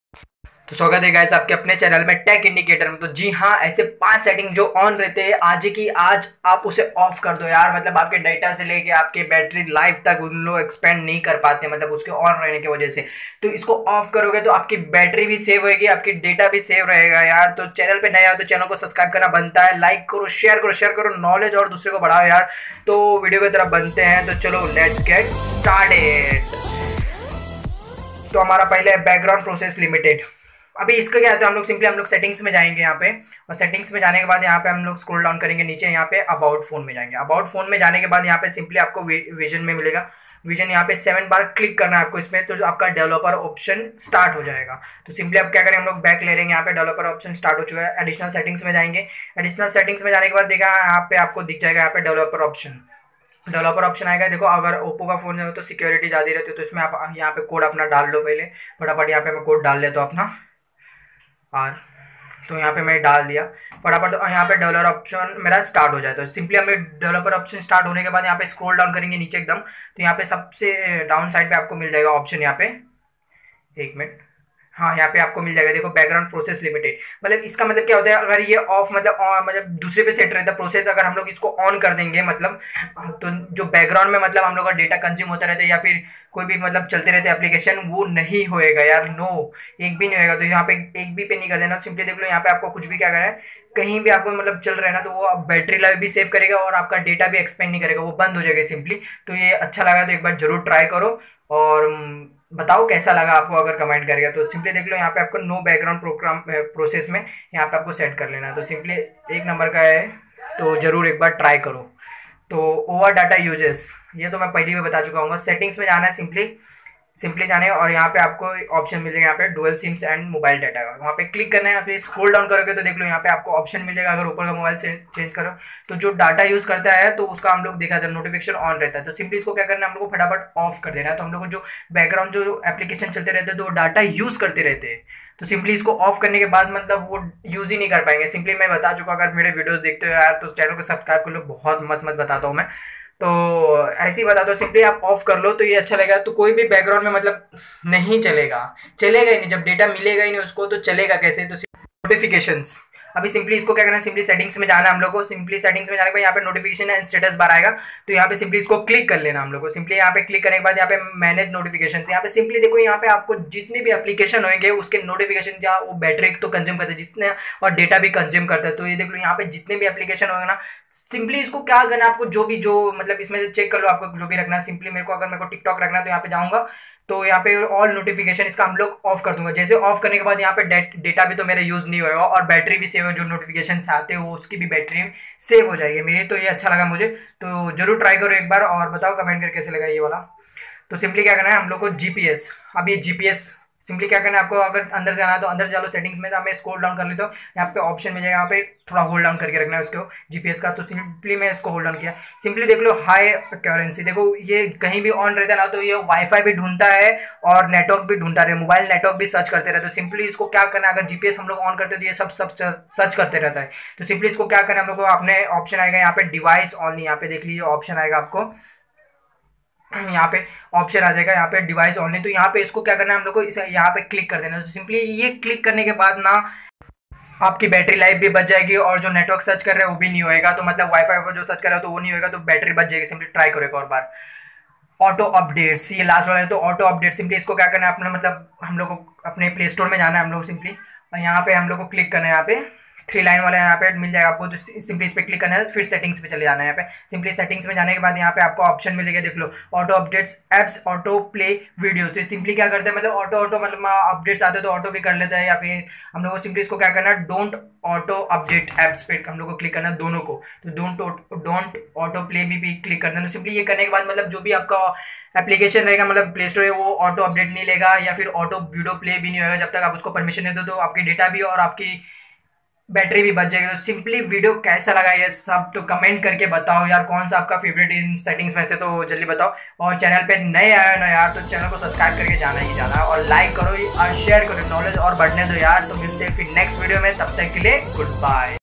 तो स्वागत है गाइस आपके अपने चैनल में टेक इंडिकेटर में। तो जी हाँ, ऐसे 5 सेटिंग जो ऑन रहते हैं आज की आज आप उसे ऑफ कर दो यार। मतलब आपके डाटा से लेके आपके बैटरी लाइफ तक उन लोग एक्सपेंड नहीं कर पाते, मतलब उसके ऑन रहने की वजह से। तो इसको ऑफ करोगे तो आपकी बैटरी भी सेव होगी, आपकी डेटा भी सेव रहेगा यार। तो चैनल पे नया हो तो चैनल को सब्सक्राइब करना बनता है, लाइक करो, शेयर करो नॉलेज और दूसरे को बढ़ाओ यार। तो वीडियो की तरफ बनते हैं, तो चलो लेट्स गेट स्टार्टेड। तो हमारा पहले बैकग्राउंड प्रोसेस लिमिटेड। अभी इसका क्या है, तो हम लोग सेटिंग्स में जाएंगे यहाँ पे, और सेटिंग्स में जाने के बाद यहाँ पे हम लोग स्क्रॉल डाउन करेंगे नीचे, यहाँ पे अबाउट फोन में जाएंगे। अबाउट फोन में जाने के बाद यहाँ पे सिंपली आपको विजन में मिलेगा। विजन यहाँ पे 7 बार क्लिक करना है आपको इसमें, तो जो आपका डेवलपर ऑप्शन स्टार्ट हो जाएगा। तो सिंपली आप क्या करें, हम लोग बैक ले लेंगे, यहाँ पे डेवलपर ऑप्शन स्टार्ट हो चुका है। एडिशनल सेटिंग्स में जाएंगे। एडिशनल सेटिंग्स में जाने के बाद देखा यहाँ पे आपको दिख जाएगा यहाँ पे डेवलपर ऑप्शन आएगा। देखो अगर ओप्पो का फोन है तो सिक्योरिटी ज़्यादा रहती है, तो इसमें आप यहाँ पे कोड अपना डाल लो पहले फटाफट। यहाँ पे मैं कोड डाल लेता हूँ अपना आर, तो यहाँ पे मैं डाल दिया फटाफट। तो यहाँ पे डेवलपर ऑप्शन मेरा स्टार्ट हो जाए, तो सिंपली हमें डेवलपर ऑप्शन स्टार्ट होने के बाद यहाँ पे स्क्रॉल डाउन करेंगे नीचे एकदम, तो यहाँ पे सबसे डाउन साइड पे आपको मिल जाएगा ऑप्शन। यहाँ पे एक मिनट, हाँ यहाँ पे आपको मिल जाएगा, देखो बैकग्राउंड प्रोसेस लिमिटेड। मतलब इसका मतलब क्या होता है, अगर ये ऑफ मतलब दूसरे पे सेट रहता है प्रोसेस, अगर हम लोग इसको ऑन कर देंगे मतलब, तो जो बैकग्राउंड में मतलब हम लोग का डेटा कंज्यूम होता रहता है या फिर कोई भी मतलब चलते रहते एप्लीकेशन, वो नहीं होएगा यार। नो, एक भी नहीं होएगा। तो यहाँ पे एक भी पे नहीं कर देना। सिंपली देख लो यहाँ पे आपको कुछ भी क्या करना है, कहीं भी आपको मतलब चल रहा है ना, तो वो बैटरी लाइफ भी सेव करेगा और आपका डेटा भी एक्सपेंड नहीं करेगा, वो बंद हो जाएगा सिंपली। तो ये अच्छा लगा तो एक बार जरूर ट्राई करो और बताओ कैसा लगा आपको, अगर कमेंट करेगा। तो सिंपली देख लो यहाँ पे आपको नो बैकग्राउंड प्रोग्राम प्रोसेस में यहाँ पे आपको सेट कर लेना है, तो सिंपली एक नंबर का है, तो ज़रूर एक बार ट्राई करो। तो ओवर डाटा यूजेस, ये तो मैं पहले भी बता चुका हूँ। सेटिंग्स में जाना है, सिंपली जाने, और यहाँ पे आपको ऑप्शन मिलेगा यहाँ पे dual SIMs and mobile data, वहाँ पे क्लिक करना है। यहाँ पे स्क्रॉल डाउन करोगे तो देख लो यहाँ पे आपको ऑप्शन मिलेगा, अगर ऊपर का मोबाइल चेंज करो तो जो डाटा यूज़ करता है तो उसका हम लोग देखा था नोटिफिकेशन ऑन रहता है। तो सिंपली इसको क्या करना है, हम लोग को फटाफट ऑफ कर देना है। तो हम लोग को जो बैकग्राउंड जो एप्लीकेशन चलते रहते हैं तो डाटा यूज़ करते रहते हैं, तो सिंपली इसको ऑफ करने के बाद मतलब वो यूज़ ही नहीं कर पाएंगे। सिंपली मैं बता चुका, अगर मेरे वीडियोस देखते हो यार तो चैनल को सब्सक्राइब कर लो, बहुत मस्त बताता हूँ मैं। तो ऐसे ही बता दो, सिंपली आप ऑफ कर लो तो ये अच्छा लगेगा। तो कोई भी बैकग्राउंड में मतलब नहीं चलेगा ही नहीं, जब डेटा मिलेगा ही नहीं उसको तो चलेगा कैसे। तो नोटिफिकेशंस, अभी सिंपली इसको क्या करना है, सिंपली सेटिंग्स में जाना है हम लोग को। सिंपली सेटिंग्स में जाने के बाद यहाँ पे नोटिफिकेशन एंड स्टेटस बार आएगा, तो यहाँ पे सिंपली इसको क्लिक कर लेना हम लोग को। सिंपली यहाँ पे क्लिक करने के बाद यहाँ पे मैनेज नोटिफिकेशन, यहाँ पे सिंपली देखो यहाँ पे आपको जितने भी एप्लीकेशन होंगे उसके नोटिफिकेशन या वो बैटरी तो कंज्यूम करते हैं जितने, और डेटा भी कंज्यूम करता है। तो ये देख लो यहाँ पे जितने भी एप्लीकेशन होंगे ना, सिंपली इसको क्या करना है आपको, जो मतलब इसमें से चेक कर लो आपको जो भी रखना है। सिंपली मेरे को टिकटॉक रखना है तो यहाँ पे जाऊँगा, तो यहाँ पे ऑल नोटिफिकेशन इसका हम लोग ऑफ कर दूंगा। जैसे ऑफ करने के बाद यहाँ पे डेटा भी तो मेरा यूज़ नहीं होगा और बैटरी भी सेव हो, जो नोटिफिकेशन आते हैं वो उसकी भी बैटरी सेव हो जाएगी मेरी। तो ये अच्छा लगा मुझे, तो जरूर ट्राई करो एक बार और बताओ कमेंट करके कैसे लगा ये वाला। तो सिंपली क्या करना है हम लोग को जीपीएस, अब ये जीपीएस सिंपली क्या करना है आपको, अगर अंदर से आना है तो अंदर से चलो सेटिंग्स में, तो मैं स्क्रॉल डाउन कर लेता हूँ, यहाँ पे ऑप्शन मिलेगा, यहाँ पे थोड़ा होल्ड डाउन करके रखना है उसको जीपीएस का। तो सिंपली मैं इसको होल्ड डाउन किया। सिंपली देख लो हाई एक्यूरेंसी, देखो ये कहीं भी ऑन रहता है ना तो ये वाईफाई भी ढूंढता है और नेटवर्क भी ढूंढता है, मोबाइल नेटवर्क भी सर्च करते रहते हैं। तो सिंपली इसको क्या करना है, अगर जीपीएस हम लोग ऑन करते हैं तो ये सब सर्च करते रहता है। तो सिंपली इसको क्या करना है हम लोग को, अपने ऑप्शन आएगा यहाँ पे डिवाइस ओनली, यहाँ पे देख लीजिए ऑप्शन आएगा आपको, यहाँ पे ऑप्शन आ जाएगा यहाँ पे डिवाइस ओनली। तो यहाँ पे इसको क्या करना है हम लोग को, इसे यहाँ पे क्लिक कर देना है। तो सिंपली ये क्लिक करने के बाद ना आपकी बैटरी लाइफ भी बच जाएगी और जो नेटवर्क सर्च कर रहे हैं वो भी नहीं होएगा, तो मतलब वाईफाई पर जो सर्च कर रहे हो तो वो नहीं होएगा, तो बैटरी बच जाएगी। सिंपली ट्राई करो एक और बार। ऑटो अपडेट्स, ये लास्ट वाला है, तो ऑटो अपडेट सिंपली इसको क्या करना है अपना, मतलब हम लोग को अपने प्ले स्टोर में जाना है हम लोग सिंपली, और यहाँ पे हम लोग को क्लिक करना है, यहाँ पे 3 लाइन वाला यहाँ पे मिल जाएगा आपको। तो सिंपली इस पर क्लिक करना है, फिर सेटिंग्स पे चले जाना है। यहाँ पे सिंपली सेटिंग्स में जाने के बाद यहाँ पे आपको ऑप्शन मिलेगा, देख लो auto updates apps auto play video. तो सिंपली क्या करते हैं, मतलब ऑटो मतलब अपडेट्स आते हैं तो ऑटो भी कर लेता है, या फिर हम लोग को सिंपली इसको क्या करना है, डोंट ऑटो अपडेट एप्स पे हम लोग को क्लिक करना है दोनों को। तो डोंट ऑटो प्ले भी क्लिक करना है। तो सिंपली ये करने के बाद मतलब जो भी आपका एप्लीकेशन रहेगा मतलब प्ले स्टोर है वो ऑटो अपडेट नहीं लेगा या फिर ऑटो वीडियो प्ले भी नहीं होगा जब तक आप उसको परमिशन नहीं दो। तो आपकी डेटा भी और आपकी बैटरी भी बच जाएगी। तो सिंपली वीडियो कैसा लगा ये सब तो कमेंट करके बताओ यार, कौन सा आपका फेवरेट इन सेटिंग्स में से, तो जल्दी बताओ। और चैनल पे नए आए हो ना यार तो चैनल को सब्सक्राइब करके जाना ही जाना, और लाइक करो और शेयर करो, नॉलेज और बढ़ने दो यार। तो मिलते हैं फिर नेक्स्ट वीडियो में, तब तक के लिए गुड बाय।